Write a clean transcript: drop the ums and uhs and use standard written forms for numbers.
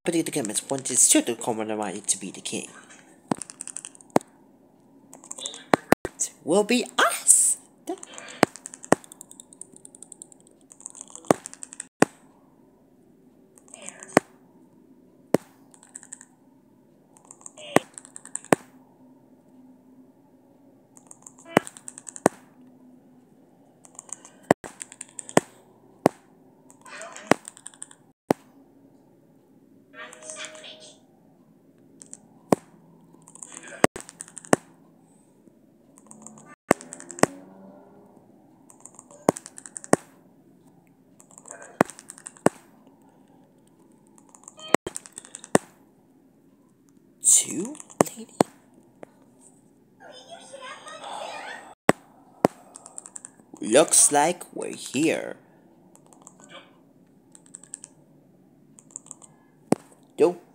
predicaments wanted Suitor Komodamai to be the king. It will be us! Two, lady? Looks like we're here. Yo.